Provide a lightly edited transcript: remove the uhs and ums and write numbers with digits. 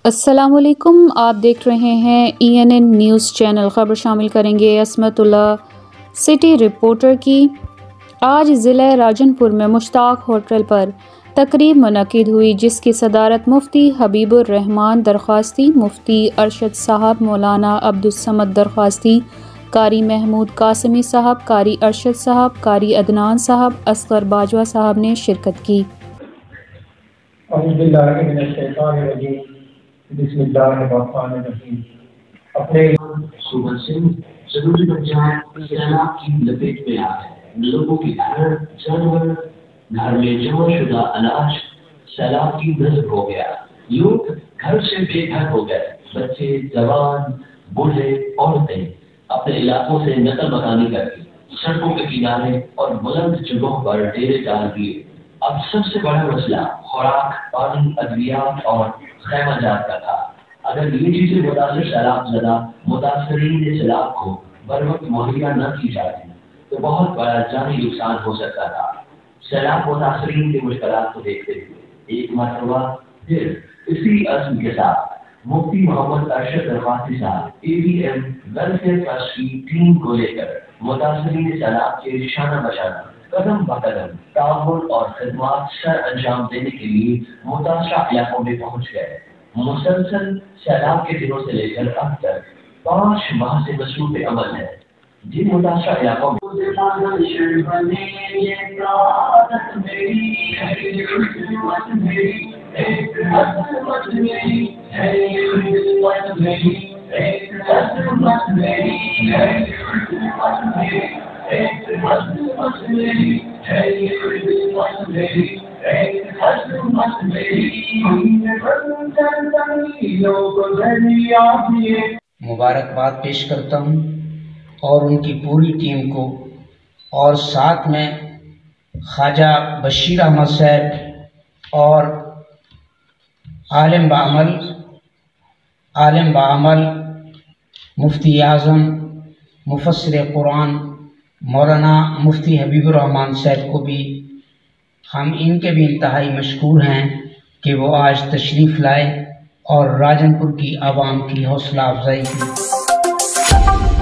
अस्सलाम वालेकुम। आप देख रहे हैं ENN न्यूज़ चैनल। ख़बर शामिल करेंगे असमतुल्लाह सिटी रिपोर्टर की। आज ज़िला राजनपुर में मुश्ताक होटल पर तकरीब मुनक़िद हुई, जिसकी सदारत मुफ्ती हबीबुर रहमान दरख्वास्ती, मुफ्ती अरशद साहब, मौलाना अब्दुस्समद दरख्वास्ती, कारी महमूद कासमी साहब, कारी अरशद साहब, कारी अदनान साहब, असगर बाजवा साहब ने शिरकत की। अपने सुबह से जरूरी पंचायत सैलाब की लपेट में आ गए। लोगों के घर, जानवर, घर में जमा शुदा अनाज सैलाब की नजर हो गया। लोग घर से बेघर हो गए। बच्चे, जवान, बूढ़े, औरतें अपने इलाकों से नकल मकानी करके सड़कों के किनारे और बुलंद जगहों पर डेरे डाल दिए। अब सबसे बड़ा मसला खुराक, पानी, अद्वियात और खैमाजात का था। अगर ये चीजें मुतासिर सैलाब ज़दा मुतासरीन सैलाब को बर वक्त मुहैया न की जाती तो बहुत बड़ा जानी नुकसान हो सकता था। सैलाब मुतासरीन की मुश्किलात को देखते हुए एक मरतबा फिर इसी अज़्म के साथ मुफ्ती मोहम्मद अरशद दरख्वास्ती साहब ABM वेलफेयर ट्रस्ट की टीम को लेकर मुतासरीन सैलाब के शाना बशाना कदम ब कदम ताउन और खिदमत सर अंजाम देने के लिए मुतासरा इलाकों में पहुंच गए। मुसलसल सैलाब के दिनों से लेकर अब तक 5 माह से मसरूफ़ अमल है। जिन मुतासरा इलाकों में मुबारकबाद पेश करता हूँ और उनकी पूरी टीम को, और साथ में ख्वाजा बशीर अहमद साहब और आलिम बामल मुफ्ती आज़म मुफस्सिर कुरान मौलाना मुफ्ती हबीबुर रहमान साहब को भी हम इनके भी इंतहाई मशकूर हैं कि वो आज तशरीफ़ लाए और राजनपुर की आवाम की हौसला अफजाई की।